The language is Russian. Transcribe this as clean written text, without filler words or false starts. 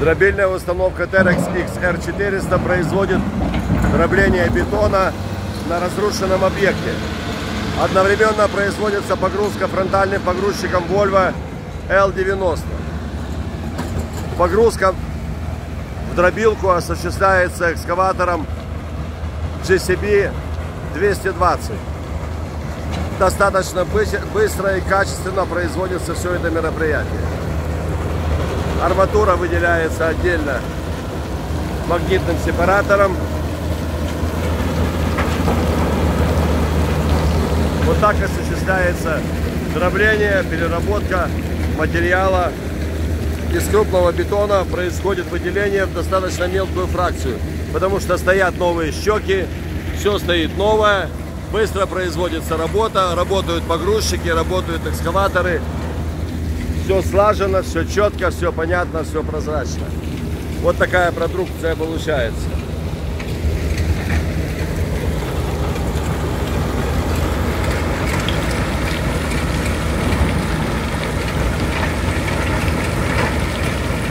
Дробильная установка Terex XR400 производит дробление бетона на разрушенном объекте. Одновременно производится погрузка фронтальным погрузчиком Volvo L90. Погрузка в дробилку осуществляется экскаватором JCB 220. Достаточно быстро и качественно производится все это мероприятие. Арматура выделяется отдельно магнитным сепаратором. Вот так осуществляется дробление, переработка материала. Из крупного бетона происходит выделение в достаточно мелкую фракцию, потому что стоят новые щеки, все стоит новое, быстро производится работа, работают погрузчики, работают экскаваторы. Все слажено, все четко, все понятно, все прозрачно. Вот такая продукция получается.